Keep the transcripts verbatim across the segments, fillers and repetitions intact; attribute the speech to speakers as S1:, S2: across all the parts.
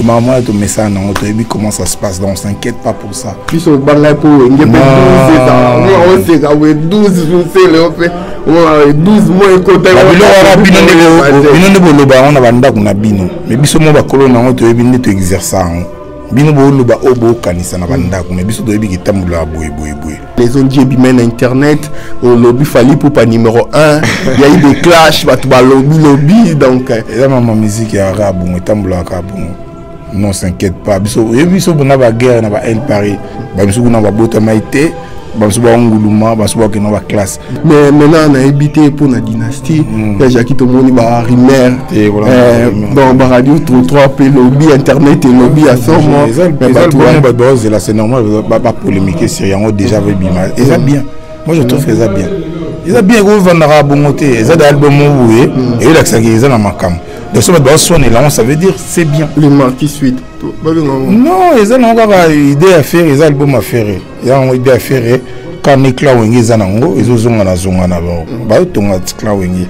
S1: tu m'as envoyé ton message, on te dit comment ça se passe, donc on s'inquiète pas pour ça.
S2: Puis son balai pour douze, on sait quand douze, je sais le fait. douze mois côté
S1: on a banda kuna bino mais biso mo ba kolona on te binde to exercer bino bo loba obo kanisa na banda mais biso to biki tambula boy boy boy
S2: les on dit bimen internet au lobby fali pour pas numéro un il y a eu des clashs ba to ba lobby lobby donc
S1: et ma musique ya rabu tambula ka bon non s'inquiète pas biso et biso na ba guerre na ba el Paris ba biso na ba bota maité. Mais maintenant on a habité pour la dynastie. Il y a qui tout le monde va rimer. Bon, bah radio trois P lobby internet et lobby à son moment. C'est normal, pas polémiquer sur rien déjà avec Bima. Et ça bien. Moi je trouve que ça bien. Ils ont bien vendre à bon côté. Ils ont des albums oués et ils ont ça qu'ils ont dans ma cam. De ce mode sonner là, ça veut dire c'est bien.
S2: Les marques qui suivent.
S1: Non, ils ont encore une idée à faire, ils ont album à faire. Ils ont une idée à faire. Quand les clés ont été zanango, ils ont zonga na zonga na bon. Bah ils ont des clés ont été.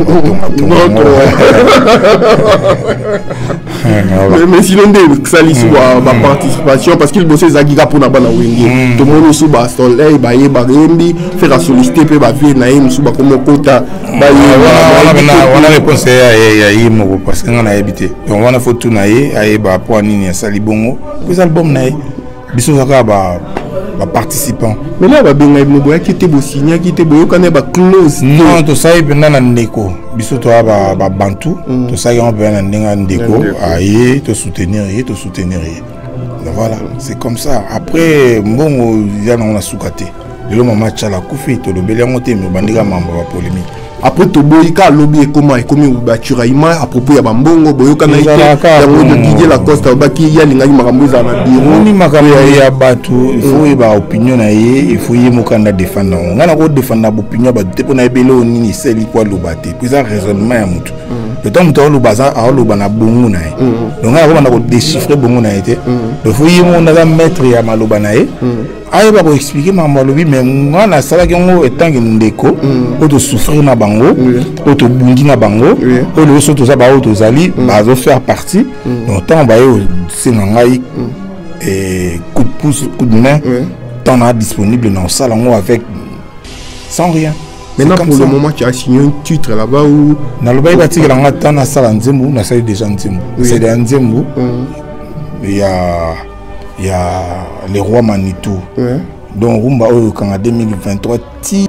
S2: Mais sinon des salis sur ma participation parce qu'il bossait zagiga pour na bana wengi. Tout le monde sous bas soleil, bah y bah rembi, faire solliciter pe bah vie na im sous bah comme kota.
S1: Bah on a réponse à yimo parce qu'on a habité. Donc on a fait tout naïe, aïe bah pour nini à salibongo. Puis album naïe. Bisous zaka bah bah participants.
S2: Mais là bah bien no boya qui était beau signer qui était beau quand ba close.
S1: Non tout ça il pendant na ndeko. Bisous toi bah bah bantu. Tout ça il on peut na ndenga ndeko. Aïe te soutenir et te soutenir. Voilà, c'est comme ça. Après bon il y a on a soukaté. Le moment chala kufi to le belé monté mais bandika mamba ba polémique.
S2: Après to boyika lobby et comment et comment batura ima à propos ya bambongo boyoka na ite ya ngo Didier Lacoste baki ya linga makambo za na biro
S1: ni makambo ya batu il faut ba opinion na ye il faut yemo kanda défendre ngana ko défendre ba opinion ba te pona ebelo nini seli kwa lobate puis ça raisonnement ya mutu le temps to lobaza a loba na bongo na ye donc ngana ko na ko déchiffrer bongo na été il faut yemo na mettre ya maloba na ye aïe va vous expliquer ma malobi mais moi na sala ki ngo etangi ndeko auto souffrir na bango auto bundi na bango o le so to za ba auto zali ba zo faire partie donc tant ba yo sinangai et coup de pouce coup de main tant na disponible dans sala ngo avec sans rien.
S2: Maintenant pour le moment tu as signé un titre là-bas où
S1: na loba ba tigela nga tant na sala nzembu na sala déjà nzembu c'est des nzembu il y a il y a les rois Manitou. Ouais. Donc Rumba en deux mille vingt-trois ti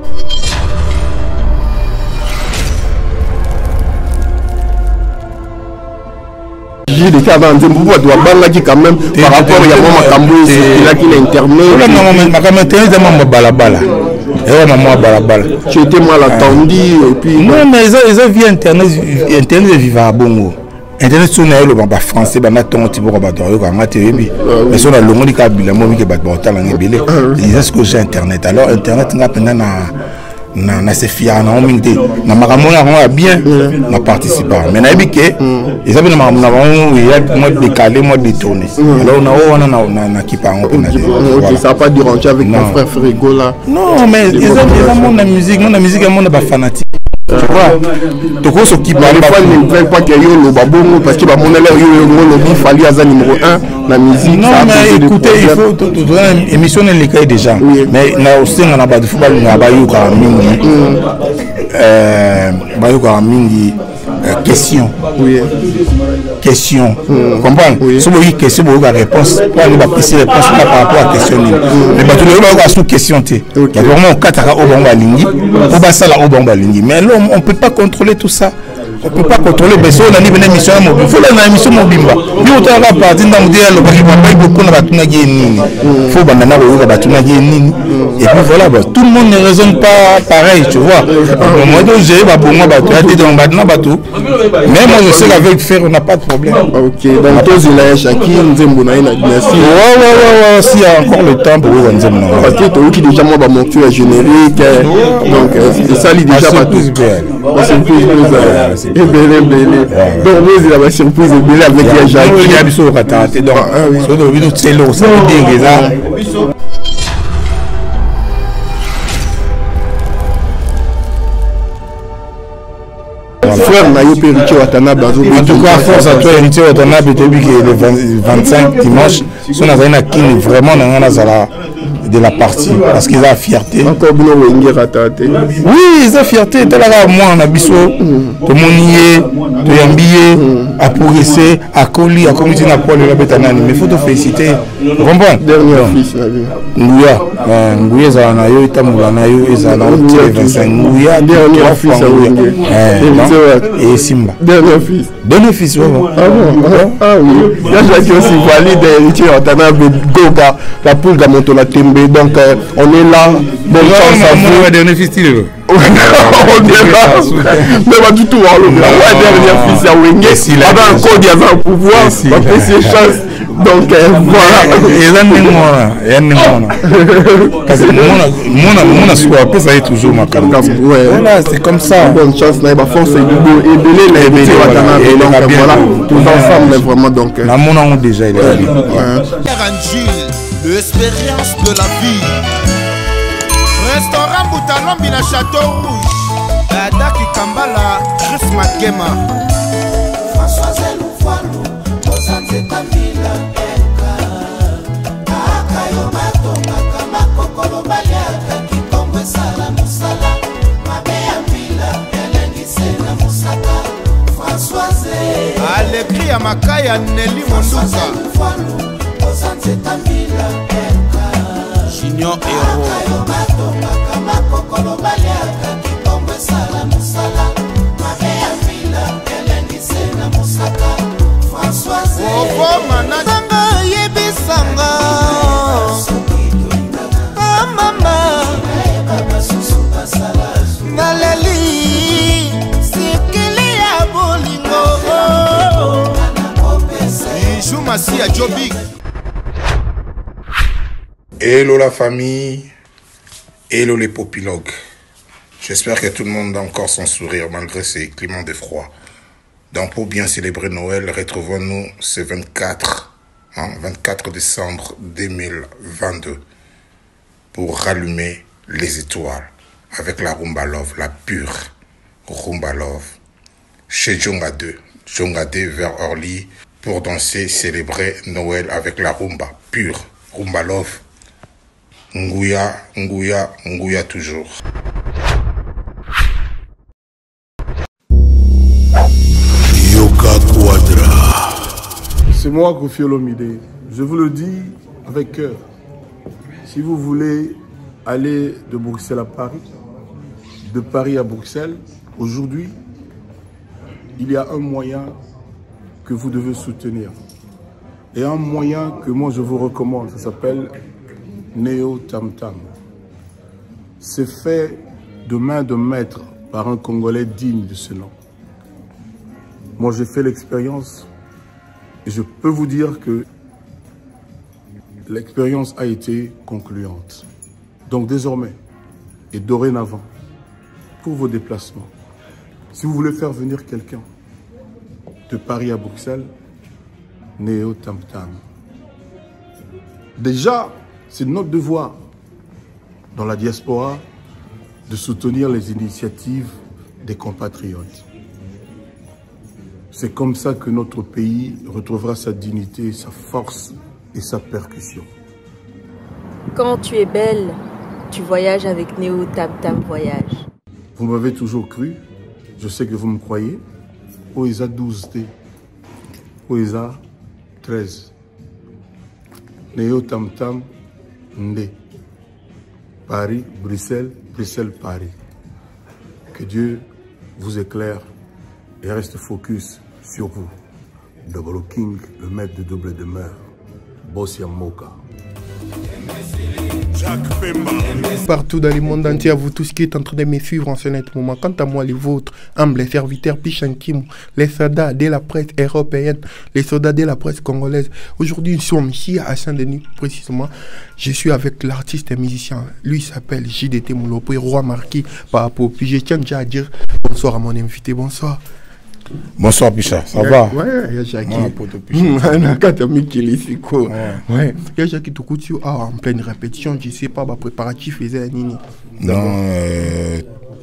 S2: j'ai des cas dans un bout de banga qui quand même par rapport à Yama Kambo il a qui l'internet.
S1: Non ma caméra c'est maman balabala. Et maman balabala.
S2: Tu étais mal attendu et puis
S1: non mais ils ont ils ont vu internet internet vivant à Bongo. Internet sur le bamba français bana ton tipo ba to yo ka tebi mais sur la longo ni ka bila mo mi ke ba ta la ngebele ils est-ce que j'ai internet alors internet nga pena na na na se fier na on mingte na makambo na bien na participer mais na bike ils avaient na makambo na il y a moi décalé moi détourné alors na on na na ki pa on pena
S2: voilà ça pas déranger avec mon frère Frigo là
S1: non mais ils ont mon la musique mon la musique mon ba fanatique. Tu vois, tu vois, qui parle
S2: pas ne veut pas qu'il y ait le babongo parce que bah mon élève il fallait à numéro un la musique.
S1: Non mais écoutez, il faut tout émissionner les cas déjà. Mais là aussi on a pas de football, on a pas eu quand mingi, euh, pas eu quand mingi question. Oui. Question. Comprends? Si vous avez une question, vous avez une réponse. Vous avez une réponse par rapport à la question. Mais vous avez une question. Il y a vraiment quatre au bon balingi. On va ça là au bon balingi. Mais là, on ne peut pas contrôler tout ça. On ne peut pas contrôler. Mais si on a une émission mobile, il faut une émission mobile. Puis on a parti dans le dialogue. Il faut que il faut que et puis voilà, tout le monde ne raisonne pas pareil, tu vois. Moi, j'ai pas pour moi, mais moi je sais qu'avec faire on n'a pas de problème.
S2: Ok, donc tous il a chacun Nzembo na ina dynastie.
S1: Ouais ouais ouais ouais, s'il y a encore le temps pour vous Nzembo.
S2: Parce que toi qui déjà moi va monter à générique, donc c'est ça lui déjà pas tout. C'est surprise plus et belé belé. Donc nous il a la surprise belé avec les gens.
S1: Il y a biso raté donc so do bino tselo ça dingue ça.
S2: frère na yo héritier Watanabe.
S1: En tout cas, force à toi, héritier Watanabe, et depuis que le vingt-cinq dimanche, son azana kini vraiment dans la de la partie parce qu'ils ont la fierté.
S2: Encore bien Wenge ratate.
S1: Oui, ils ont fierté. Tel là moi on a biso, to monier, to yambier, à progresser, à coller, à communiquer na Paul la betanani. Mais faut te féliciter. Comprends?
S2: Dernier fils la vie.
S1: Nguya, Nguya za na yo itamula na yo eza na vingt-cinq. Nguya
S2: dernier fils à Wenge.
S1: Et Simba.
S2: Dernier fils.
S1: Dernier fils, ouais.
S2: Ah bon? Ah oui. Là j'ai aussi valide héritier Watanabe Goga, la poule de Montola Tembe. Donc euh, on est là. Bon chance à vous.
S1: On est dernier fils.
S2: On est là. Mais pas du tout. On est dernier fils à Wenge. Avec un code, il y avait un pouvoir. On fait ses chances. Donc euh, voilà.
S1: Et là, il y a un monde. Parce que mon assoir, ça est toujours ma carte. Voilà, c'est comme ça.
S2: Bonne chance. Il y a force et et belé les belé Watanabe. Donc voilà, tous ensemble vraiment. Donc
S1: la mon a déjà il est là.
S3: L'expérience de la vie. Restaurant Boutalombi na Château Rouge. Adaki Kambala, Chris Makema.
S4: François Zeloufoalou, Ozanze Kamila, Eka. Akayo Matonga, Kamakokolo Baliaka, Kikombe Sala Musala. Mabea Mila, Eleni Sena Musaka. François Zé.
S3: Alekri ya Makaya Nelly Monduka. Junior Hero
S1: Hello la famille, hello les popilogues. J'espère que tout le monde a encore son sourire malgré ces climats de froid. Donc pour bien célébrer Noël, retrouvons-nous ce vingt-quatre, hein, vingt-quatre décembre deux mille vingt-deux pour rallumer les étoiles avec la Rumba Love, la pure Rumba Love. Chez Djonga deux, Djonga deux vers Orly pour danser, célébrer Noël avec la Rumba pure, Rumba Love. Nguya, Nguya, Nguya toujours.
S5: Yoka Quadra.
S2: C'est moi, Kofi Olomide. Je vous le dis avec cœur. Si vous voulez aller de Bruxelles à Paris, de Paris à Bruxelles, aujourd'hui, il y a un moyen que vous devez soutenir. Et un moyen que moi je vous recommande, ça s'appelle Néo Tam Tam. C'est fait de main de maître par un Congolais digne de ce nom. Moi j'ai fait l'expérience et je peux vous dire que l'expérience a été concluante. Donc désormais et dorénavant, pour vos déplacements, si vous voulez faire venir quelqu'un de Paris à Bruxelles, Néo Tam Tam. Déjà, c'est notre devoir dans la diaspora de soutenir les initiatives des compatriotes. C'est comme ça que notre pays retrouvera sa dignité, sa force et sa percussion.
S6: Quand tu es belle, tu voyages avec Néo Tam Tam Voyage.
S2: Vous m'avez toujours cru, je sais que vous me croyez. Oesa douze T, Oesa treize. Néo Tam Tam Ndé. Paris, Bruxelles, Bruxelles, Paris. Que Dieu vous éclaire et reste focus sur vous. Double King, le maître de double demeure. Bossia Moka.
S7: Partout dans le monde entier, à vous tous qui êtes en train de me suivre en ce net moment. Quant à moi, les vôtres, humbles serviteurs Pichankim, les soldats de la presse européenne, les soldats de la presse congolaise. Aujourd'hui, nous sommes ici à Saint-Denis, précisément. Je suis avec l'artiste et musicien. Lui s'appelle J D T Moulopo, roi marquis par rapport. Puis je tiens déjà à dire bonsoir à mon invité. Bonsoir.
S1: Bonsoir Picha, ça va?
S7: Ouais, il y a Jackie.
S1: Il
S7: y a Jackie Toukoutiu en pleine répétition, je sais pas, bah, préparatif faisait un nini.
S1: Non, euh,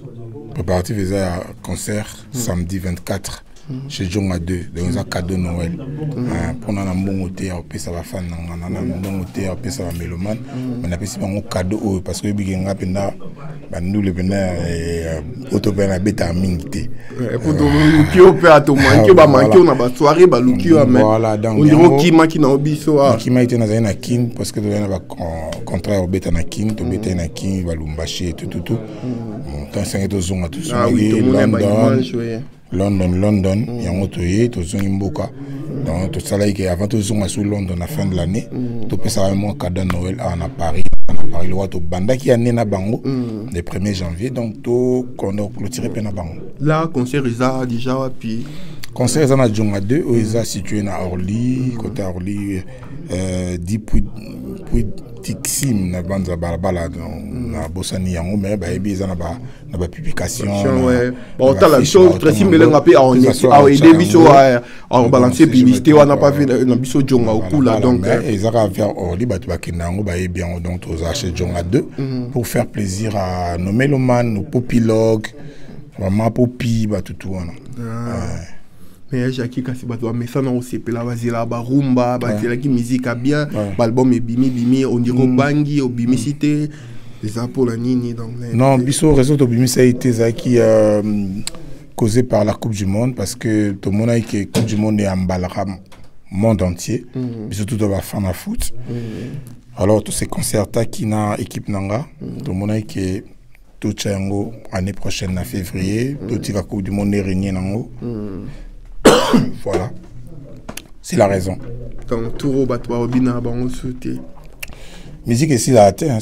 S1: préparatif faisait un concert samedi vingt-quatre chez Djonga deux, dans un cadeau Noël. Pour un bon hôtel, ça va faire un bon hôtel, ça va mélomane. On a fait un cadeau parce que nous le venons autopéna bêta mingité.
S7: Pour le qui opère à tout moment, qui va manquer, on a pas soirée, bah le qui va mettre. Voilà, donc on dirait qui m'a qui n'a oublié ça.
S1: Qui m'a été dans un akin parce que nous avons un contrat au bêta nakin, au bêta nakin, va l'umbacher, tout tout tout. Quand c'est que nous avons tout ça, London. London, London, il y a un autre qui est Mboka. Donc, tout ça là, avant tout ça, sur London à la fin de l'année, tout ça va un cadeau Noël à Paris. À Paris, le roi de Banda qui est né à Bango, le premier janvier. Donc, tout qu'on a clôturé à Bango.
S7: Là, concert Isa déjà, puis.
S1: Concert Isa à Djonga deux, où Isa situé à Orly, côté Orly, dix puis Tixim na banza balabala na bosani yango mais ba ebi za na ba na ba publication
S7: ouais bon ta la chose très simple nga pe on a aider biso à balancer publicité on n'a pas vu na biso Djonga au coup là donc
S1: ils ont faire Orly ba ba kinango ba ebi yango donc aux acheter Djonga deux pour faire plaisir à nos mélomanes nos popilogues vraiment popi ba tout tout
S7: mais Jackie kasi bato ba messana au sepela bazela ba rumba bazela ki musique a bien l'album est bimi bimi on dirait bangi au bimi cité les pour la nini donc
S1: non biso réseau de bimi ça a été ça qui causé par la Coupe du monde parce que tout le monde a que Coupe du monde est en balaram monde entier biso tout va fan à foot alors tous ces concerts qui na équipe nanga tout le monde a que tout chango année prochaine en février tout la Coupe du monde est réunie nango. Voilà, c'est la raison.
S7: Donc, tout le monde a
S1: musique ici là, tu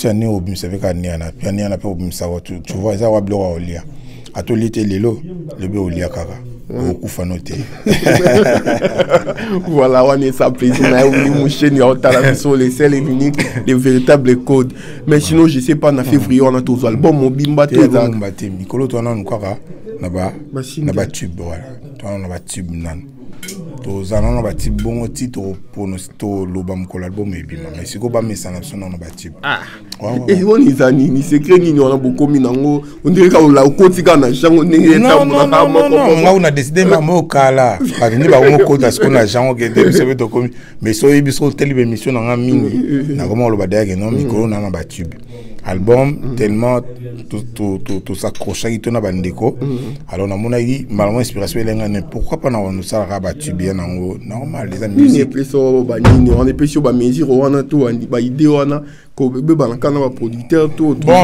S1: vois, ça va bloquer au lia. À tout l'été, le le au lia kaka. Beaucoup fanoté.
S7: Voilà, on est ça plaisir. On a oublié mon chien, on a la mission, les seuls et uniques, les véritables codes. Mais sinon, je sais pas, en février, on a tous les albums, mon bimba, tout ça.
S1: Nicolo, toi, on a encore là-bas, là-bas, tube, voilà. Toi, on a tube, nan. Tous en on a tube, bon titre pour nous, tout l'album, l'album, et bien, mais si on va mettre ça, on a tube. Ah.
S7: Et on est à Nini, c'est que Nini, on a beaucoup mis dans l'eau. On dirait qu'on a au quotidien, on a jamais été.
S1: Non, non, non, non, on a décidé, mais on kala. Parce que nous avons côté parce qu'on a jamais été servi de commis. Mais so il biso telle émission dans un mini. Na comment on le badé que non micro na na batube. Album tellement tout tout tout tout s'accrocher qui na bandeko. Alors na mon avis malheureusement inspiration elle ngane pourquoi pas na on ça ra batube bien nango normal les amis.
S7: Ni plus so ba nini on est plus sur ba mesure on a tout ba idée on a ko bebe ba kana ba producteur tout
S1: bon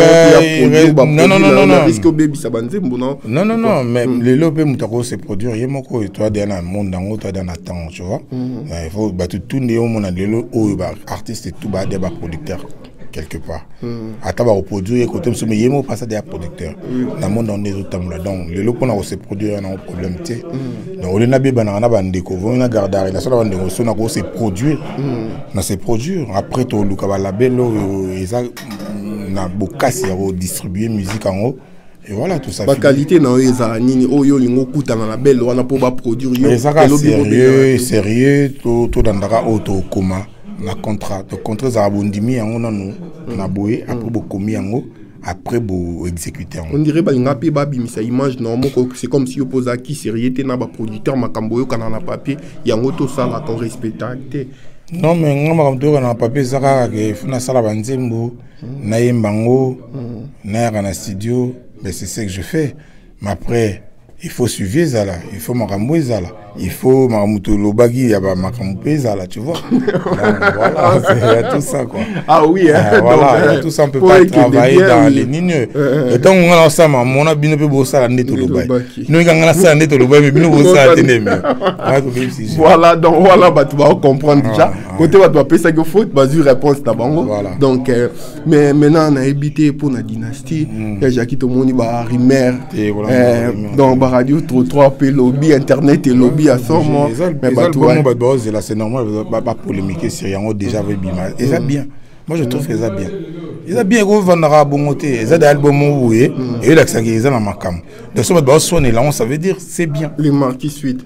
S1: non non non non
S7: risque baby ça banze mbona.
S1: Non non non mais les lopé mutako se produire yemoko et toi dans un monde dans toi dans attend tu vois. Il faut ba tout tourner au monde les lo artiste et tout ba des ba producteur quelque part. Attends ba produire côté monsieur mais yemo pas ça des producteurs. Dans monde on est autant là donc les lo pour na se produire un problème tu. Donc on na beba na na bandeko on na garder la seule bandeko so na ko se produire. Na se produire après to luka ba labelo eza na bokasi ya distribuer musique en haut. Et voilà tout ça.
S7: La qualité dans les années, oh yo lingo kuta na la belle, on a pas produire yo.
S1: Sérieux, sérieux, tout tout dans dara auto coma, na contrat, le contrat za bondimi yango na nous, na boye après beaucoup mi yango, après bo exécuter.
S7: On dirait ba linga pe ba bimisa image normalement c'est comme si opposa qui sérieuté na ba producteur makambo yo kana na papier, yango to ça la qu'on respectabilité.
S1: Non mais ngamba comme to kana papier zaka ke funa sala banzembo, na yembango, na kana studio. Mais c'est ce que je fais. Mais après, il faut suivre ça là. Il faut m'aramouer ça là. Il faut m'aramouter le bagui, il y a pas m'aramouter ça là, tu vois. Donc, voilà, c'est tout ça quoi.
S7: Ah oui, hein.
S1: Euh, voilà, donc, tout ça on peut pas travailler dans oui. Les lignes. Et donc on a ça, mon a bien peu beau ça là net le bail. Nous quand on a ça net le bail, mais bien beau ça tenez mais.
S7: Voilà, donc voilà, bah tu vas comprendre déjà. Côté bah tu vas payer ça que faute, bah tu réponse ta bango. Donc mais maintenant on a habité pour la dynastie. Il y a qui tout le monde bah Rimer. Donc bah radio trois P lobby internet et lobby à son moment.
S1: Mais bah tout le monde là c'est normal, pas polémiquer sur yango déjà avec Bima. Et ça bien. Moi je trouve que ça bien. Ils ont bien vendra bon côté. Ils ont des albums où et là ça qu'ils ont dans ma cam. De ce mode sonner là, ça veut dire c'est bien.
S7: Les marques qui suivent.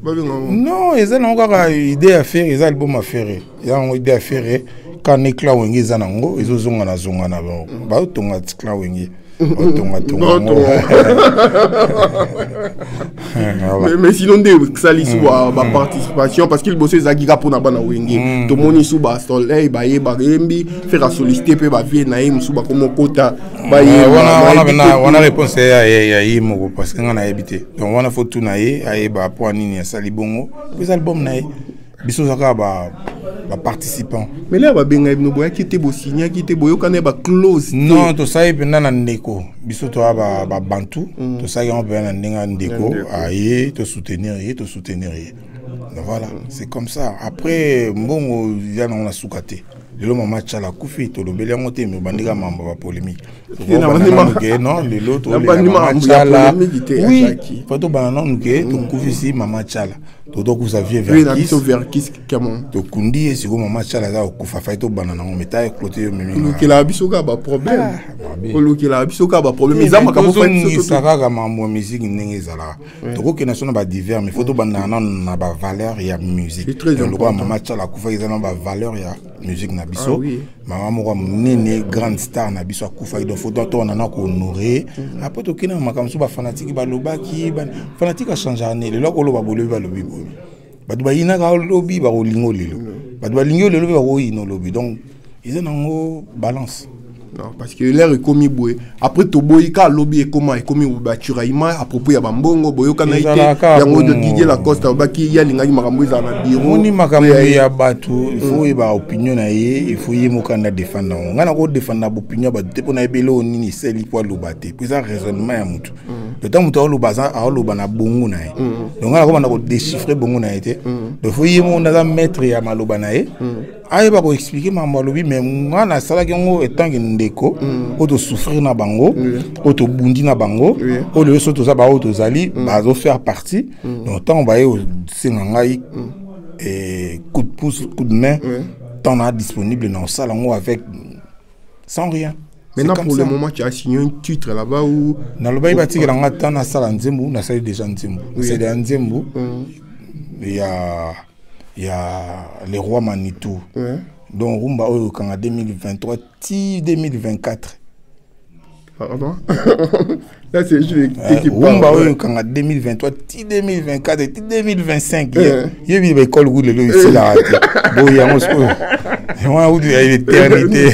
S1: Non, ils ont encore une idée à faire, ils ont album à faire. Ils ont une idée à faire quand éclat où ils ont nango, ils ont zonga na zonga na ba. Ba tonga éclat où ils Otonga tonga.
S7: mais, mais sinon de sali sous ba participation parce qu'il bossait zagiga pour na bana wenge. To moni sous ba soleil ba ye ba rembi faire solliciter pe ba vie na im sous ba comme kota ba ye.
S1: On a on a réponse ya ya yimo parce que on a habité. Donc on a faut tout na ye aye ba pour nini ya sali bongo. Puis album na ye. Biso zaka ba ba participant.
S7: Mais là ba benga ibno boya ki te bo signer ki te boyo kana ba close.
S1: Non, to ça ipenda na ndeko. Biso to ba ba bantu, to ça on peut na ndenga ndeko, aye to soutenir, ye to soutenir. Voilà, c'est comme ça. Après mbongo ya na on a soukate. Le maman chala kufi to lobeli ngote me bandika mamba ba polémique. Non, le l'autre le maman chala. Oui, photo banana nuke to kufi si maman chala. To do ku sa vie verkis.
S7: Oui, verkis comment.
S1: To kundi e siko maman chala za ku fa fa to banana on meta e cloté memi.
S7: Lu ki la biso ka ba problème. Lu ki la biso ka ba problème. Za maka
S1: fa to saka ka mambo musique ndenge zala. To ko ke na sona ba divers mais photo banana na ba valeur ya musique.
S7: C'est très important.
S1: Maman chala ku fa izana ba valeur ya musique na biso. Maman moko nene grande star na biso akufa do photo to on a ko honorer. Après to kina makamso ba fanatique ba lobaki ba fanatique a changer année le loko lo ba bolobi ba lobi. Batu ba ina ka lobi ba lingo lelo. Batu ba lingo lelo ba ko ino lobi. Donc ils ont en balance.
S7: Non, parce que l'air est commis boué. Après to boy ka lobby et comment et commis ba turaima à propos ya bambongo boyo kana ite ya ngo de Didier Lacoste ba ki ya linga makambo za na biro.
S1: Moni makambo ya batu, il faut ba opinion na ye, il faut ye mokanda défendre. Ngana ko défendre ba opinion ba te pona ebelo nini seli po lobate. Puis ça raisonnement ya mutu. Le temps mutu lo baza a lo bana bongo na ye. Donc ngana ko bana ko déchiffrer bongo na ye. Il faut ye mo na maître ya maloba na ye. Aye ba ko expliquer mambo lobi mais ngana sala ki ngo etant ndeko auto souffrir na bango auto bundi na bango au lieu soto za ba auto zali bazo faire partie donc tant on va au singangai et coup de pouce coup de main tant on a disponible dans salle ngo avec sans rien.
S7: Maintenant pour le moment tu as signé un titre là-bas où
S1: na lo bayi batika nga tant na salle nzembu na salle déjà nzembu c'est de nzembu il y a il y a les rois Manitou. Donc Rumba Oyo en deux mille vingt-trois, ti deux mille vingt-quatre.
S7: Pardon. Là c'est juste
S1: qui parle. Rumba Oyo en deux mille vingt-trois, ti deux mille vingt-quatre et ti deux mille vingt-cinq. Il y a eu l'école où le ici là. Bon il y a un moi où il y a l'éternité.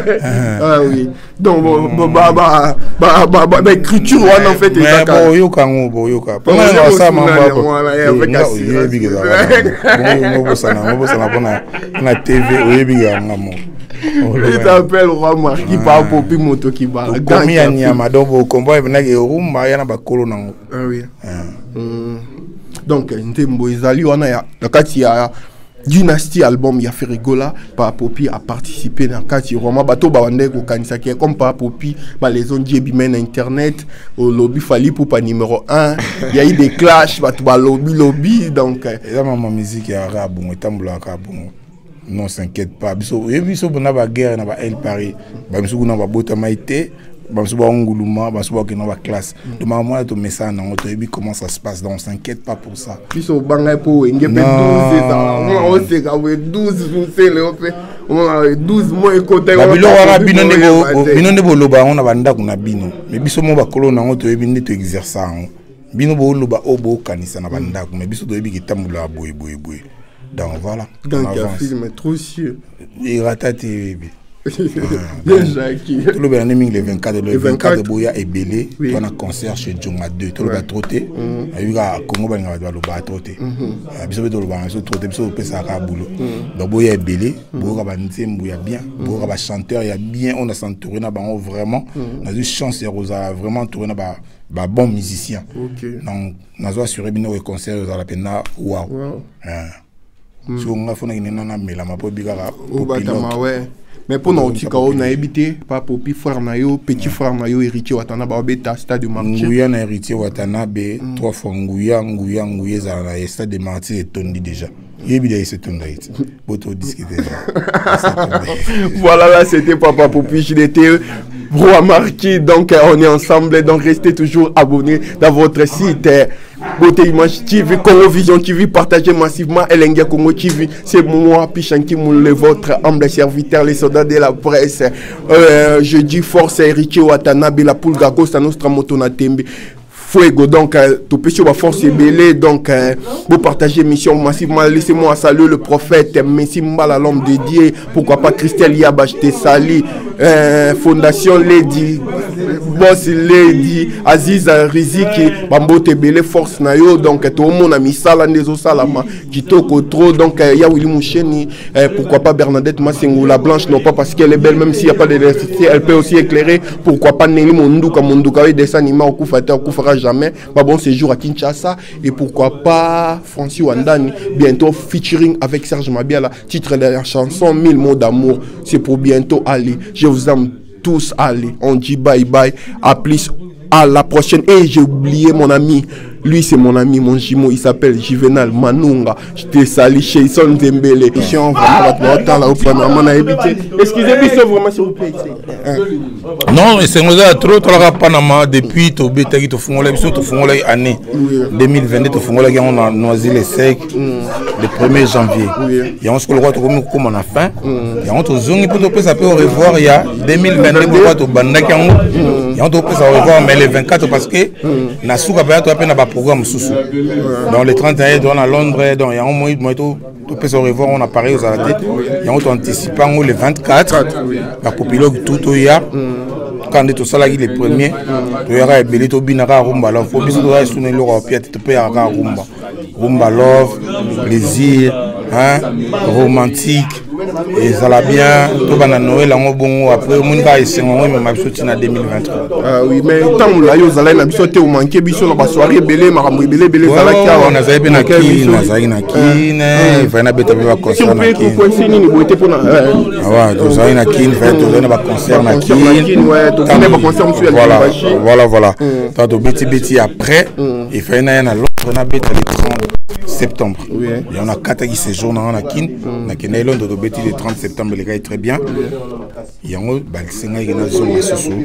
S7: Ah oui. Donc bon bah bah bah bah bah écriture on en fait
S1: exact. Bon yo kan bon yo ka. Pendant ça mamba. Avec assis. Bon bon ça na bon ça na bona na T V oyebiga ngamo.
S7: Il t'appelle roi Marquis par Popi moto qui va.
S1: Comme ya nyama donc au combat na ke rumba ya na bakolo nango.
S7: Ah oui. Donc Ntembo Ezali on a ya kati ya Dynasty album ya fait rigola par Popi a participé dans kati Roma bato ba wande ko kanisa ki comme par Popi ba les on dit bimen internet au lobby fali pour pas numéro un il y a eu des clashs bato ba lobby lobby donc
S1: et ma musique ya rabon etambula ka bon non s'inquiète pas biso et biso bona ba guerre na ba El Paris ba biso na ba bota maité ba biso ba nguluma ba biso ba ke na ba classe de maman to message na auto et comment ça se passe donc s'inquiète pas pour ça
S7: biso banga po ngebe douze ça on sait ka douze vous c'est le pe on douze mois côté
S1: ba bilo wala bino ndebo bino ndebo loba on na banda kuna bino mais biso mo ba kolo na auto et bino to exercer bino bo loba obo kanisa na banda mais biso to ebi kitambula boy boy boy. Donc voilà.
S7: Donc un film trop sûr.
S1: Il ratate.
S7: Déjà qui.
S1: Tout le monde le vingt-quatre, le vingt-quatre Boya est belé. On a concert chez Djonga deux. Tout le monde a trotté. Il y a Congo Banga va le trotté. Biso beto le banga so trotté biso pesa ka boulot. Donc Boya est belé. Boya ba nzembo ya bien. Boya ba chanteur ya bien. On a s'entouré na bango vraiment. On a eu chance et Rosa vraiment entouré na ba ba bon musicien. Donc on a assuré bien au concert aux la pena waouh. Si on a fait une mela ma pobigara
S7: mais pour nous tu on a habité pas Popi frère nayo petit frère nayo héritier watana ba beta stade de marché
S1: Nguya na héritier watana be trois fois Nguya Nguya Nguya za na stade de marché et tondi déjà yebida il se tondi boto discuter.
S7: Voilà là c'était Papa Popi il était Bro Marquis, donc on est ensemble, donc restez toujours abonnés dans votre site Beauté Image T V, Congo Vision T V, partagez massivement Elengia Congo T V, c'est moi Pichanki Moule, votre humble serviteur, les soldats de la presse. Euh, je dis force Eric Watanabe, la Pulga Costa Nostra Motona Tembe. Fuego, donc tout petit va force belé, donc euh, vous partagez mission massivement. Laissez-moi saluer le prophète Messi Mbala, l'homme dédié, pourquoi pas Christelle Yabash Tessali, euh, Fondation Lady, Boss Lady, Aziz Riziki, Bambote Belé, Force Nayo, donc tout le monde a mis ça là, Nezo Salama, Kitoko trop, donc il y a Willy Moucheni, euh, pourquoi pas Bernadette Massengou, la blanche, non pas parce qu'elle est belle, même s'il n'y a pas d'électricité, elle peut aussi éclairer, pourquoi pas Nelly Mondouka, Mondouka, et des animaux, au Koufata, au Koufara jamais, pas bon séjour à Kinshasa, et pourquoi pas Francis Wandani, bientôt featuring avec Serge Mabiala, titre de la chanson Mille mots d'amour, c'est pour bientôt aller, je vous aime tous, allez, on dit bye bye, à plus, à la prochaine, et j'ai oublié mon ami, lui c'est mon ami, mon jumeau, il s'appelle Juvenal Manunga, je t'ai sali chez Son Dembélé, excusez-moi vraiment s'il vous plaît.
S1: Non, c'est un trop trop Panama depuis to betaki to fungola biso to fungola année deux mille vingt-deux to fungola on a noisy les secs le premier janvier. Il y a on se le roi to comme comme on a fin. Il y a on to zongi pour to ça peut au revoir il y a deux mille vingt-deux pour to bandaki yango. Il y a on to ça au revoir mais le vingt-quatre parce que na souka pa to appelle na ba programme sous. Dans les trente et un dans à Londres donc il y a on moi to to peut au revoir on a pareil aux arrêtés. Il y a on to anticipant le vingt-quatre la copilogue tout il y a quand tout ça là il est premier tu y aura belé to binara rumba love faut biso to sous le roi pied tu peux y avoir rumba rumba love plaisir hein romantique et ça l'a bien tout bana Noël en bon après mon gars et c'est moi même absolument en deux mille vingt-trois.
S7: Ah oui mais tant là yo zala na biso te o manqué biso na soirée belé makambo belé belé zala kia
S1: on a bien na ki na zai na ki ne va na beta ba concert na ki
S7: ko sini ni boité pour na
S1: ah ouais to zai na ki va to na ba concert na ki
S7: ouais to na ba concert monsieur
S1: voilà voilà voilà tant to beti beti après il fait na na l'autre na beta le trente septembre. Oui. Il y en a quatre qui séjournent en Akin. Na Kenelon de Dobeti le trente septembre, les gars est très bien. Il y a un Balsenga qui est dans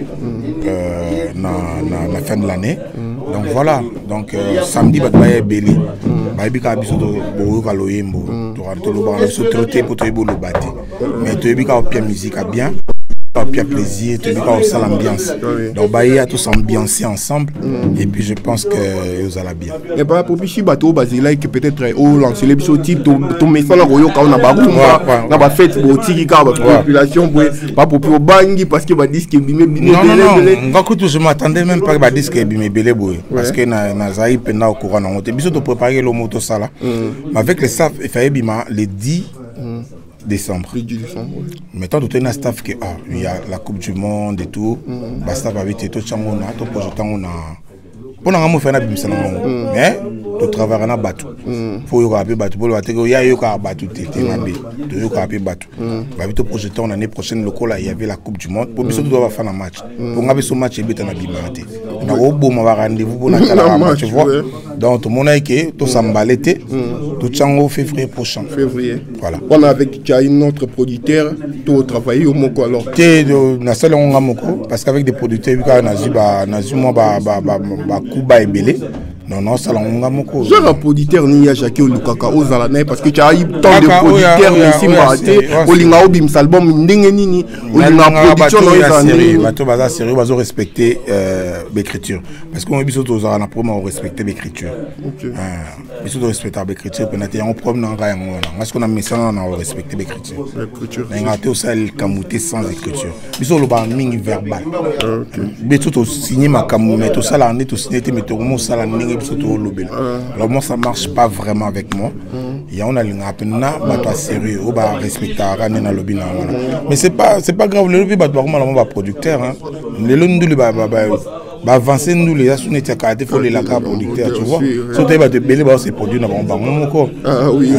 S1: euh na na la fin de l'année. Donc voilà. Donc euh, samedi va bailler belé. Baby ka biso do bo ka loyembo. To ra to lo ba so trotter pour to bo le bâti. Mais to bi ka opia musique a bien. Puis à plaisir, tu vois aussi l'ambiance. Donc bah il y a tous ambiancés ensemble et puis je pense que vous allez bien.
S7: Et bah pour bichi bateau basila qui peut-être au lancer les biso type ton message là royo quand on a baroum na ba fête botiki ka ba population pas pour pour bangi parce que ba disque bimé bimé.
S1: Non non non, ngakutu je m'attendais même pas ba disque bimé belé boy parce que na na zaï pena au courant na monter biso to préparer le moto ça là. Mais avec les staff il fallait bima les dix décembre.
S7: décembre.
S1: Maintenant, tout est un staff qui ah, il y a la Coupe du Monde et tout. Mm. Bah, staff avec tout ça, on a tout projet, on a. On a un faire un bimsa, mais tout travail on a battu. Faut y avoir battu pour le battre. Il y a eu qu'à battre tout était mabé. Tout y a eu battu. Bah, vite projet, on l'année prochaine le col là, il y avait la Coupe du Monde. Pour biso tu dois faire un match. Pour ngabe ce match, il y a un bimate. On a au beau ma rendez-vous pour la match, tu vois. Donc tout le monde a été tout s'emballer tout ça en février prochain.
S7: Février. Voilà. On a avec une autre producteur tout travailler au Moko alors.
S1: Té na salle on a Moko parce qu'avec des producteurs on a dit bah na dit moi bah bah bah Kuba et Belé. Non non ça on a Moko.
S7: Je la producteur ni ya Jacques Olukaka ozala na parce que tu as eu tant de producteurs ici maté olinga obim album ndenge nini olinga production no ezani
S1: bato baza sérieux bazo respecter euh l'écriture parce qu'on biso tozala na promo respecter l'écriture. OK. Ah biso to respecter l'écriture penate on problème na nga yango na parce qu'on a message na respecter l'écriture. L'écriture. Na ngato ça le kamuté sans écriture. Biso lo ba mingi verbal. OK. Biso to signer ma kamuté to ça là on est to signer mais to mo ça là ndenge biso to lobela. Alors moi ça marche pas vraiment avec moi. Il y a on a linga pena bato sérieux o ba respecter rane na lobina voilà. Mais c'est pas c'est pas grave le lobby bato vraiment là ba producteur hein. Le londu ba ba bah avancer nous les assuner tia karte faut les la carte producteur tu vois sauter ba te belé ba c'est produit na ba ngomoko
S7: ah oui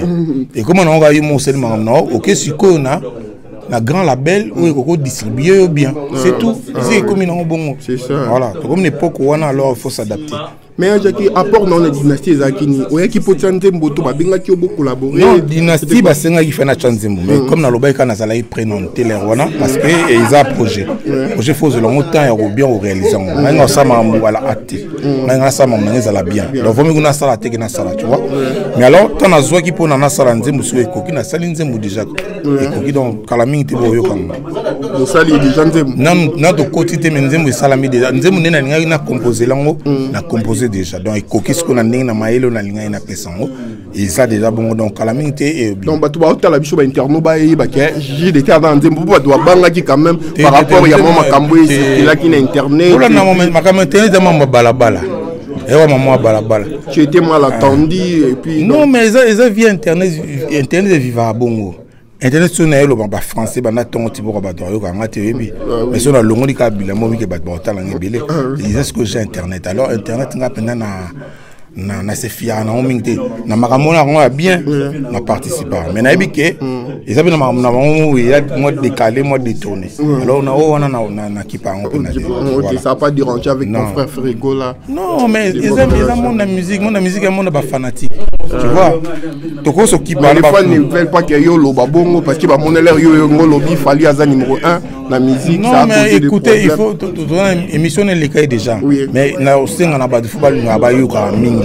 S1: et comment on va y mon seulement non OK si ko na la grand label ou eko distribuer bien c'est tout c'est comme une bon
S7: c'est ça
S1: voilà comme l'époque où on alors il faut s'adapter
S7: Mais Jackie, apport dans la dynastie Ezakini, ouais, qui peut chanter Mboto, bah, bien qui ont collaboré.
S1: Non, dynastie, bah, c'est un qui fait na chanter mais comme dans le bail quand Nazala il prénoté les rois, parce que ils ont projet. Projet faut de longtemps et bien au réaliser. Maintenant ça m'a voilà hâte. Maintenant ça m'a mené à la bien. Donc vaut mieux qu'on a ça la tête na ça tu vois. Mais alors quand on a zoa qui peut na ça la nzembo sur eko qui na sali nzembo déjà. Eko qui donc kalaming te boyo comme.
S7: Donc ça les déjà nzembo.
S1: Non non de côté te nzembo salami déjà. Nzembo nena nga na composer lango, na composer déjà. Donc eko qui ce qu'on a na maelo na linga na pesango. Et ça déjà bon donc kalaming te et
S7: donc bah tu vas au la bicho ba interno ba e ba ke j'ai des terres dans nzembo ba doit banga qui quand même par rapport ya mama kamboé c'est là qui na internet.
S1: Ola na mama makama internet mama balabala. Et ouais, maman, balabala.
S7: Tu étais mal attendu et puis.
S1: Non, mais ils ont vu Internet, Internet est vivant à Bongo. Internet, c'est un français, c'est un ton type de bateau, mais c'est un long de cabine, moi, qui est bateau, c'est ce que j'ai Internet. Alors, Internet, on a na na se fier na omingte na makamona on a bien na participer mais na ebike ils avaient na na il y a moi décalé moi détourné alors on a on a na na qui pas on peut
S7: na ça pas déranger avec ton frère Frigo là
S1: non mais ils aiment ils aiment la musique mon la musique est mon ba fanatique tu vois toko so qui
S7: parle pas ne veulent pas que yo lo ba bongo parce que ba mon l'air yo yo lobby fallait à numéro un la musique
S1: non ça mais écoutez il faut émissionner les cas des gens mais na aussi on a ba de football na ba yo ka mingi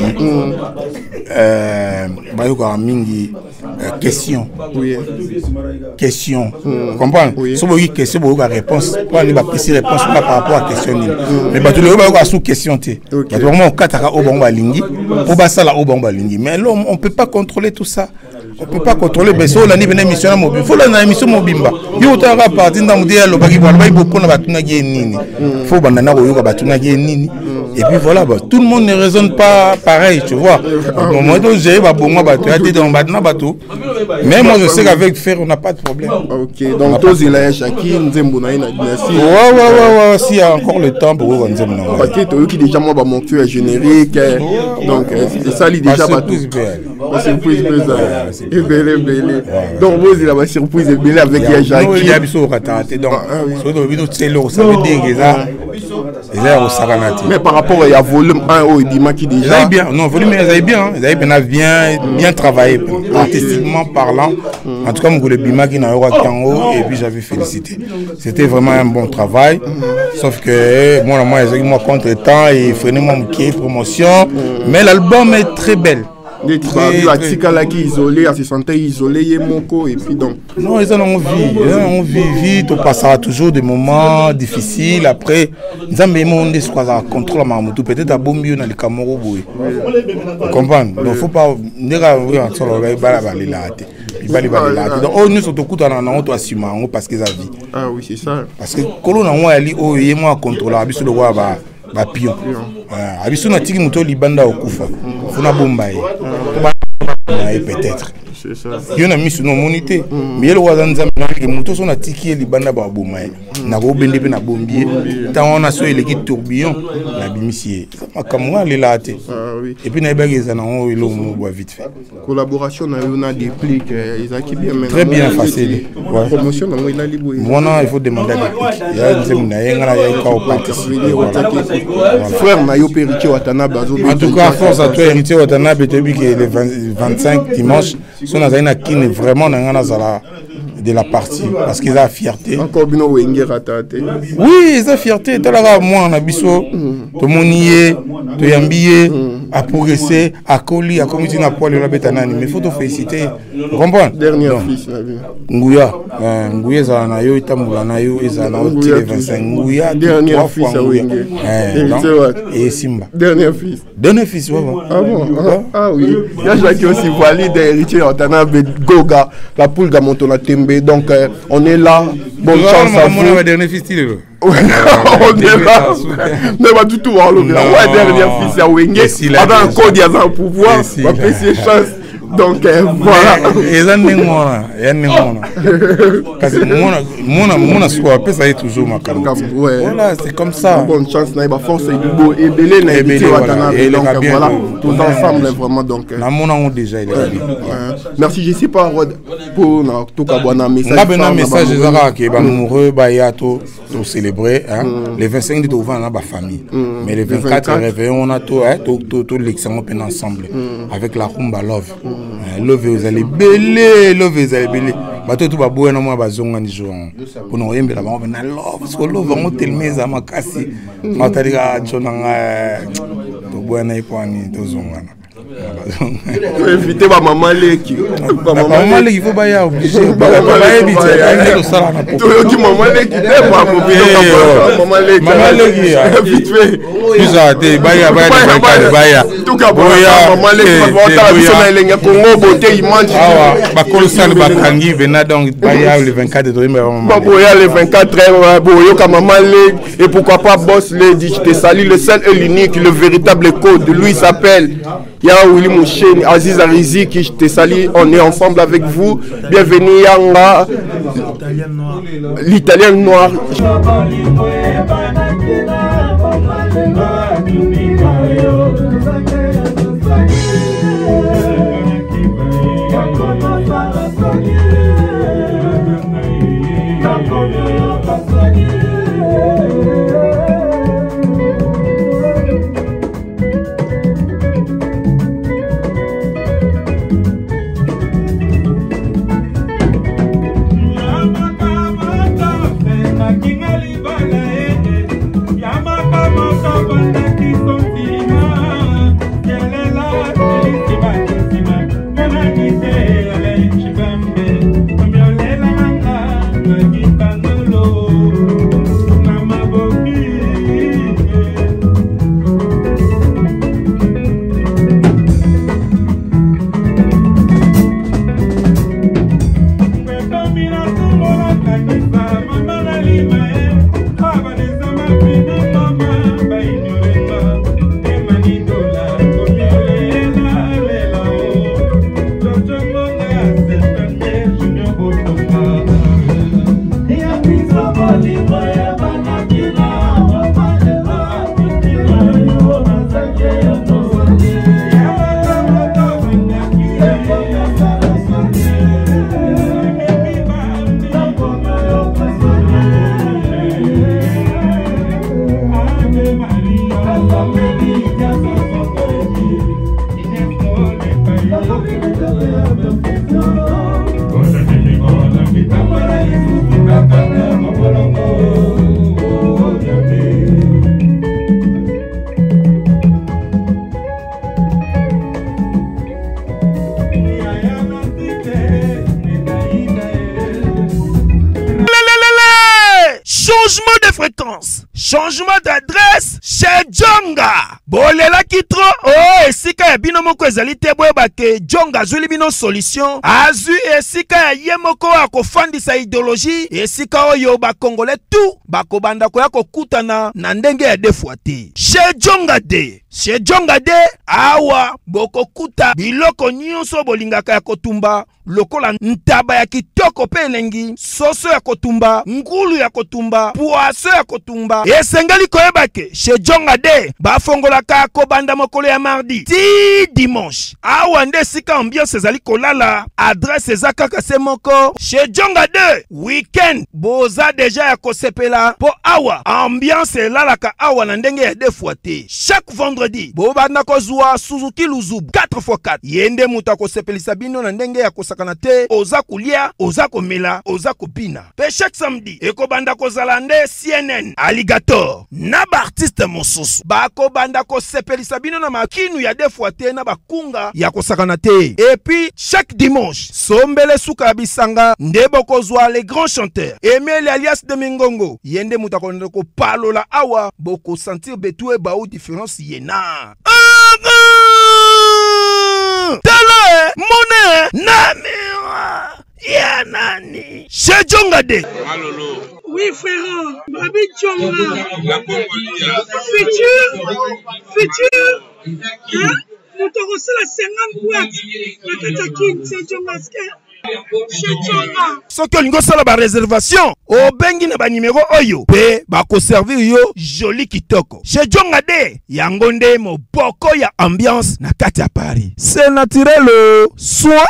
S1: euh ba yo ka mingi question oui question comprendre so bo yi question bo ka réponse pas ni ba précis réponse par rapport à question ni mais ba tout le ba ka sous question té ba vraiment kataka o bon ba lingi o ba sala o bon ba lingi mais là on peut pas contrôler tout ça. On ne peut pas contrôler, mais si on a une émission mobile, il faut une émission mobile. Il faut que partir dans le dialogue, il faut que nini. Et puis voilà, tout le monde ne raisonne pas pareil, tu vois. Au moment où j'ai mais moi je sais qu'avec Fer, on n'a pas de problème.
S7: Ok, donc tous les gens qui nous aiment bien la dynastie.
S1: Ouais, ouais, ouais, ouais, s'il y a encore le temps pour nous aime.
S7: Parce que tu qui déjà moi mon cœur générique, donc c'est ça lui déjà pas tout. Surprise, et belé, belé. Donc vous il a une surprise belé avec Jackie.
S1: Il y a biso raté donc. So do biso tselo ça veut dire que ça.
S7: Mais par rapport à volume un au Bima qui déjà.
S1: Ils bien, non volume ils avaient bien, ils avaient bien bien bien travaillé artistiquement parlant. En tout cas mon le Bima qui n'a pas haut et puis j'avais félicité. C'était vraiment un bon travail. Sauf que moi moi ils ont moi contre temps et freiné mon pied promotion, mais l'album est très belle.
S7: La Tika qui isolé, elle se sentait isolée, Moko et puis donc.
S1: Non, ils en ont envie, ils en ont envie vite, on passera toujours des moments difficiles. Après, ils ont même on ce qu'on a contrôle à Mamoudou, peut-être à Bombio dans les Camoro. Vous comprenez? Donc il ne faut pas dire à vous en solo, il va la il va la donc oh nous sommes au coup dans un autre assumant parce qu'ils ont vie.
S7: Ah oui, c'est ça.
S1: Parce que Colon a moi ali oh et moi contrôler, abisso le roi va. Ba pion ah abiso na tiki muto libanda okufa funa bomba ye et peut-être c'est ça yo na misu no monité mais le waza nzambe na ke muto so na tiki libanda ba bomba ye na ko bende pe na bombier tant on a so ele ki tourbillon na bimisier makamwa le laté et puis na ebageza na on ilo mo bois vite fait
S7: collaboration na yo na déplique Ezaki bien maintenant
S1: très bien facile
S7: promotion na moi na libo
S1: moi non il faut demander il y a nzembe na yenga na ya ka participer
S7: frère Mayo Héritier Watanabe.
S1: En tout cas, force à toi, Héritier Watanabe, depuis que le vingt-cinq dimanche, son azana qui est vraiment dans la de la partie parce qu'ils ont la fierté.
S7: Encore bien au ratate.
S1: Oui, ils ont fierté. Tout là moi on a biso, tout monier, tout yambier, à progresser, à coller, à commettre une poil de la bétanani. Mais il faut te féliciter. Vous comprenez?
S7: Dernier fils la vie.
S1: Ngouya, Ngouya zana yo itamula na yo ezana au télé vingt-cinq Ngouya.
S7: Dernier fils à Wenge.
S1: Et Simba.
S7: Dernier fils.
S1: Dernier fils, ouais.
S7: Ah bon? Ah oui. Il y a Jackie aussi valide Héritier Watanabe Goga, la poule Gamontona Tembe. Donc euh, on est là, bonne chance à vous.
S1: On est dernier fils,
S7: on est là, mais pas du tout, on est dernier fils à Wenge. Avant un code, il y a un pouvoir, on va faire ses chances. Donc euh, voilà.
S1: Et ça n'est pas et n'est pas. Parce que mon mon mon assoit peut ça est toujours ma carte. Voilà, c'est comme ça.
S7: Bonne chance na ba force et beau et belé na et donc voilà, tous ensemble vraiment donc.
S1: Na mon on déjà il est bien.
S7: Merci, je sais pas pour na tout ka bona message.
S1: Na ben message ezaka ke ba amoureux ba ya to to célébrer hein. Les vingt-cinq de ouvrir na ba famille. Mais les vingt-quatre réveillons on a tout hein, tout tout tout l'exemple peine ensemble avec la rumba love. Love vous allez belé, love vous allez belé. Ba to tout ba boye na moi ba zonga ni jour. Pour nous yembe la ba na love parce que love on tellement za makasi. Matarika chonanga to boye na ipani to zonga.
S7: Inviter ma maman Leki.
S1: Ma maman Leki, il faut pas y obligé. Maman Leki, maman Leki, maman Leki, maman Leki, vite fait. Tout ça, t'es baya, baya, baya, baya.
S7: Tout cas, maman Leki, maman Leki, Congo, beauté, il mange.
S1: Ah ouais, Bakolosan, Bakangi, Vena, donc baya le vingt-quatre de maman.
S7: Boya le vingt-quatre heures, Boyo, maman Leki, et pourquoi pas Boss Lady, je te salue, le seul et l'unique, le véritable code. Lui s'appelle Ya Willy Mouchen, Aziz Arizi, qui je te salue, on est ensemble avec vous. Bienvenue Yanga, l'Italien noir.
S3: Changement d'adresse chez Djonga. Bolela kitro oh esika ya bino moko ezali te boyeba ke Djonga azuli bino solution. Azu esika ya ye moko akofandisa idéologie esika oyo ba Congolais tout bakobanda ko ya kokutana na ndenge ya defuate. Chez Djonga de chez Djonga de awa bokokuta biloko nyonso bolingaka ya kotumba lokola ntaba ya kitoko pe elengi, soso ya kotumba, ngulu ya kotumba, poaso ya kotumba. Esengeli koyeba ke chez Djonga de bafongolaka kobanda mokolo ya mardi ti dimanche. Awa nde sika ambiance ezali kolala, adresse eza kaka se moko. Chez Djonga de weekend boza deja ya kosepela po awa ambiance elalaka awa na ndenge ya defuate. Chaque vendredi bobanda kozwa Suzuki Luzubu quatre fois quatre. Yende muta kosepelisa bino na ndenge ya kosakana te, oza kulia, oza komela, oza kopina. Pe chaque samedi ekobanda kozala nde C N N Alligator na ba artiste mosusu bako banda kosepelisa bino na makinu ya defuate na bakunga ya kosakana te. Et puis chaque dimanche sombele suka ya bisanga nde bokozwa les grands chanteurs Emile alias de Mingongo. Yende muta konde ko palola awa boko sentir betue ba ou différence yena. Tala mone namira ya nani chez Djonga de.
S8: Malolo.
S9: Oui frère, Babi Djonga. Futur, futur, hein? moto akosala cinquante boîte na kati ya kini sejongaske shejonga
S3: soki olingi osala bareservation obengi na banimero oyo mpe bakoservir yo joli kitoko shejonga de yango nde moboko ya ambiance na kati ya Paris. C'est naturel soin.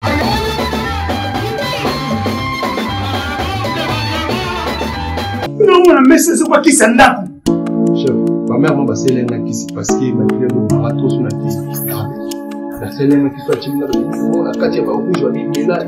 S9: non on a mis ce quoi qui s'en a
S8: chef ma mère m'a passé l'un qui s'est passé ma fille de barato sur la tête la seule l'un qui soit timide on a quatre pas rouge on est là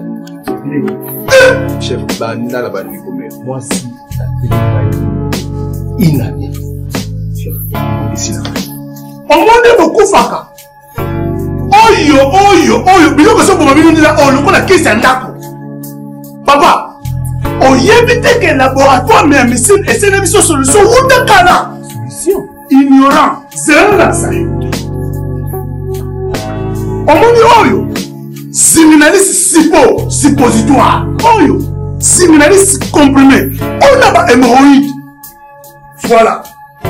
S8: chef banda la bandi comme moi si la télé inane chef ici là
S9: on monde beaucoup faka oyo oyo oyo biloko so boma bino ndila o lokola kisa ndako papa oyebite que laboratoire mais médecine et c'est une solution ou de cana solution ignorant zéro la salle omoni oyo séminaliste sipo suppositoire oyo séminaliste comprimé on a ba hémorroïde voilà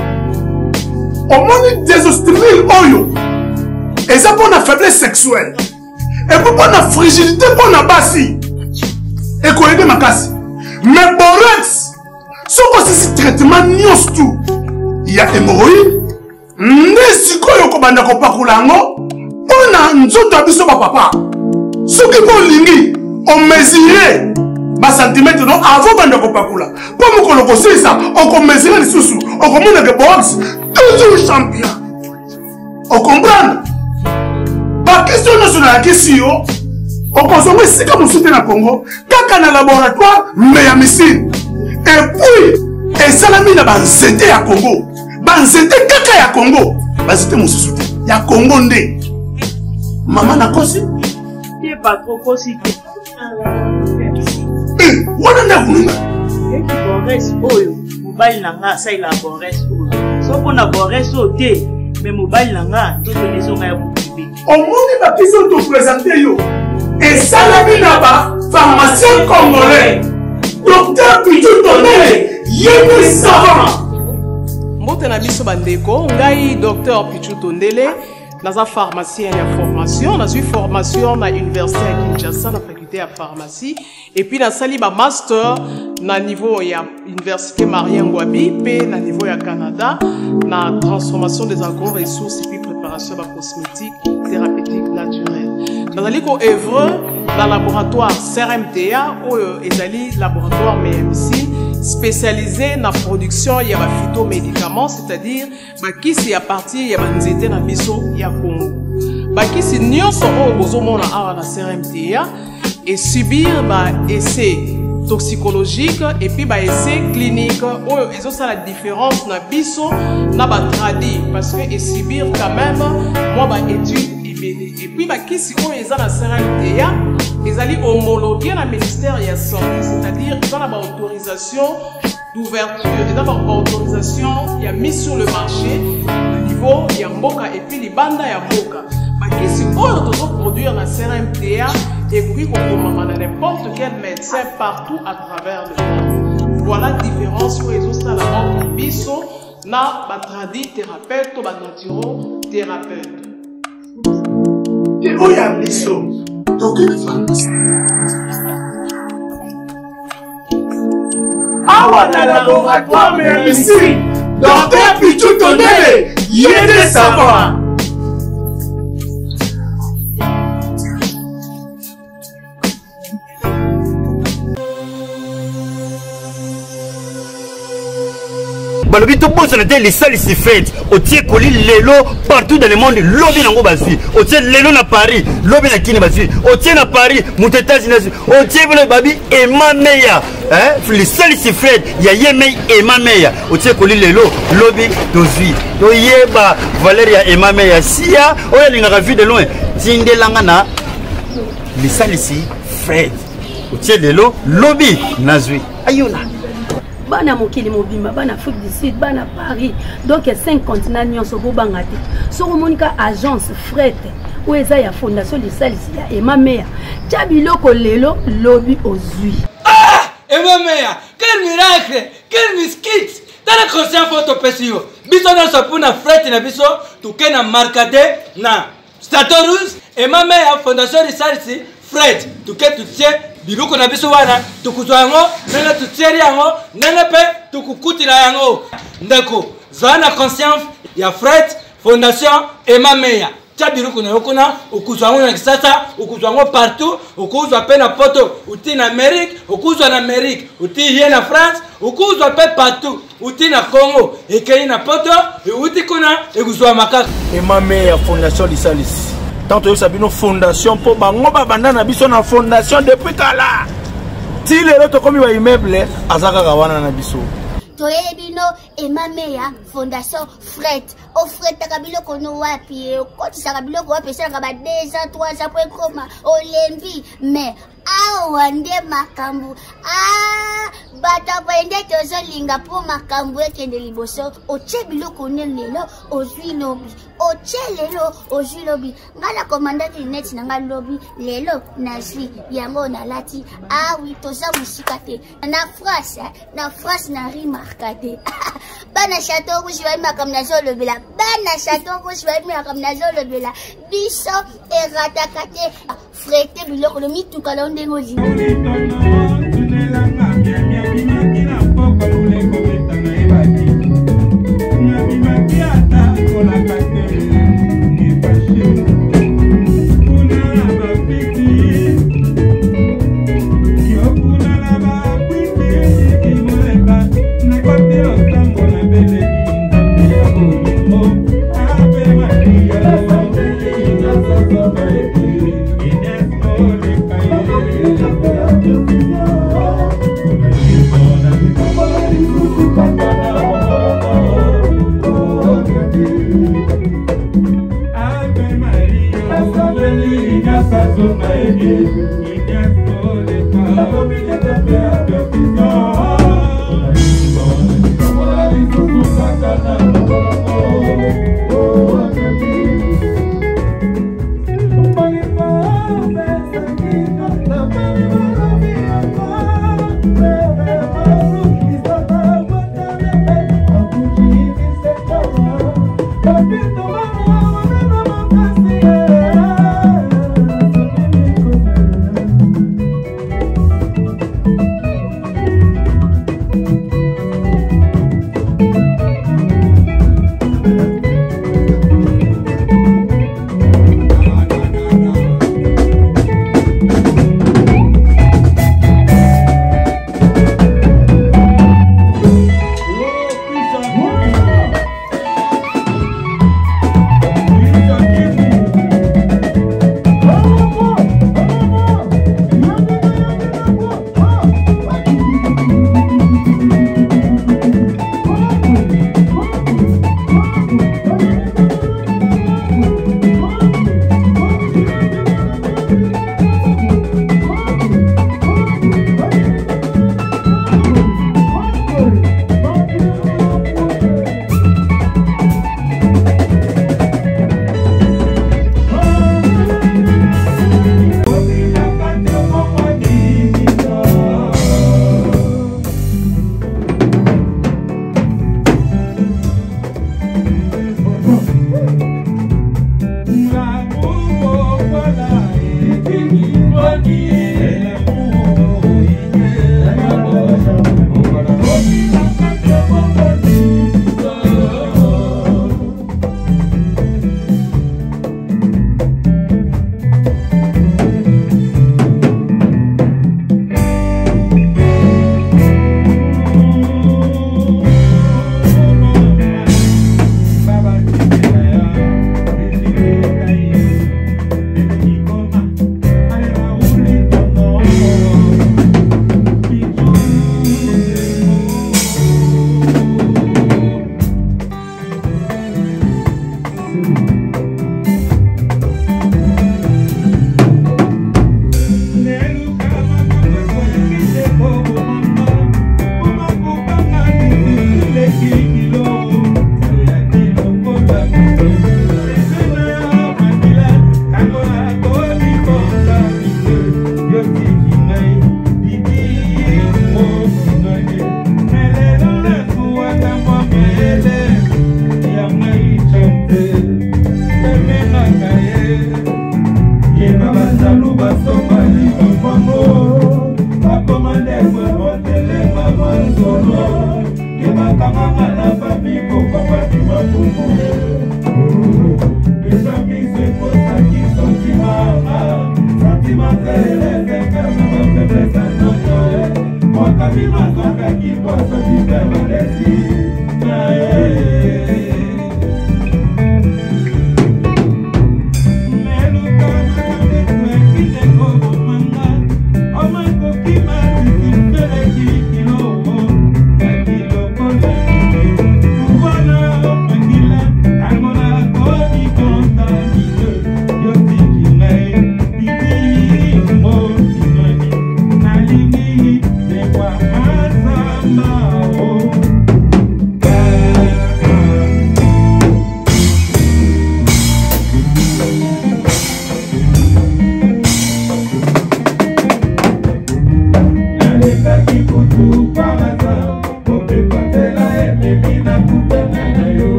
S9: omoni désostérile oyo et ça pour la faiblesse sexuelle et pour la fragilité pour la bassi et qu'on aide ma casse. Mais borax, ce que c'est traitement nios tout. Il y a hémorroïdes, n'est-ce que vous avez un pakulango, on a un autre abisso papa. Ce qui est ligne, on mesurait ma centimètre non avant de pakula. Pour me colocoser ça, on peut mesurer les sous-sous, on commande que borax, toujours champion. On comprend? La question nationale, la question. On consomme ici comme on soutient le Congo, quand on a un laboratoire, mais il y a missile. Et puis, et ça l'a mis dans le zété à Congo. Dans le zété, quand il y a Congo, c'était mon soutien. Il y a Congo ndé. Maman n'a pas aussi.
S10: Il n'y a pas trop aussi.
S9: Eh, on a un peu.
S10: Et qui borresse, oh, mobile n'a ça il a borresse, oh. Sauf qu'on a borresse au thé, mais mobile n'a tout le maison à vous.
S9: Au monde, la question de présenter, yo. Et ça l'a mis là-bas, pharmacien congolais, docteur Pichou Tondele, yémi savant.
S11: Mbote na biso bandeko, ngai docteur Pichou Tondele, naza pharmacien ya formation, naza formation na université ya Kinshasa na faculté ya pharmacie, et puis na sali ba master na niveau ya université Marien Ngouabi, pe na niveau ya Canada, na transformation des agro-ressources et puis préparation de cosmétiques thérapeutiques naturelles. Dans le œuvre dans le laboratoire C R M T A ou ezali laboratoire M M C spécialisé dans la production de phytomédicaments, c'est-à-dire qui c'est à partir de nzete na biso ya Congo. Bakisi nyonso o bozomona awa na C R M T A et subir ba essai toxicologique et puis ba essai clinique ou ils ont ça la différence na biso na ba tradi parce que et subir quand même moi ba étude et puis qui si on est dans la C R M T A ils allaient homologuer la ministère de la santé, c'est-à-dire ils ont la autorisation d'ouverture, ils ont la autorisation il a mis sur le marché le niveau il y a mboka et puis les bandes il y a mboka qui si on doit produire la C R M T A et puis qu'on peut n'importe quel médecin partout à travers le monde. Voilà la différence où ils ont ça la mort biso na ba tradi thérapeute ou ba naturo thérapeute.
S9: Et où y a biso donc une pharmacie. Awa na laboratoire mais ici docteur Pichou Tondele yéde savant.
S12: balobi to bosa na te les salles si fête au tie koli lelo partout dans le monde lobi nango basi au tie lelo na Paris lobi na kini basi au tie na Paris muto États-Unis au tie bele babi ema meya hein les salles si fête ya yeme ema meya au tie koli lelo lobi dozui to yeba Valeria ema meya sia oya linga vu de loin tindelanga na les salles si fête au tie lelo lobi nazui ayona
S13: bana mokili mobimba bana Afrique du Sud bana Paris donc cinq continents nyonso bo bangati soko monika agence fret ou eza ya fondation de salisi ya Emma Meya tchabiloko lelo lobi ozui
S14: ah Emma Meya quel miracle quel miskit tala conscient photo pesio biso na sapuna fret na biso tukena markade na Statorus et ma mère fondation de Salsi Fred tu que tu tiens biruko na biso wana tukuzwa yango nanga tutieri yango nanga pe tukukutila yango ndeko zana conscience ya Fred fondation et ma mère tia biruko na yokona ukuzwa yango na kisasa ukuzwa yango partout ukuzwa pe na poto uti na Amérique ukuzwa na Amérique uti hier na France ukuzwa pe partout uti na Congo ekei na poto uti kuna ekuzwa makaka
S3: et ma mère fondation de Salsi tant que ça une fondation pour bango babanda na biso na fondation depuis kala ti lelo to komi ba immeuble azaka kawana na biso
S15: toyebino emameya fondation Fred o Fred takabilo kono wapi koti sakabilo ko wapi sala ba deux ans trois ans pour koma olembi mais awa nde makambu ah bata pende tozo linga po makambu ekende liboso oche biloko ne lelo ozwi lobi oche lelo ozwi lobi ngala commandant net nanga lobi lelo nazwi yango na lati ah oui toza musika te na France na France na remarquate bana chateau rouge va makam na zolo bela bana chateau rouge va makam na zolo bela biso e ratakate frete biloko le mitu kala ndengo zi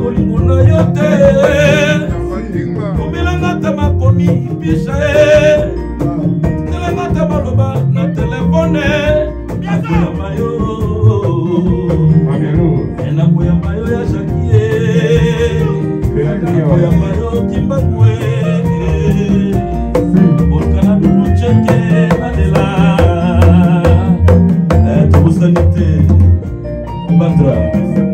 S16: bolingo na yo te komelanga ta makomi pisha telanga ta maloba na telefone nakoyamba yo nakoyamba yo ya shakie nakoyamba yo kimbakwe bolkana dunucheke nalela tobosanite batra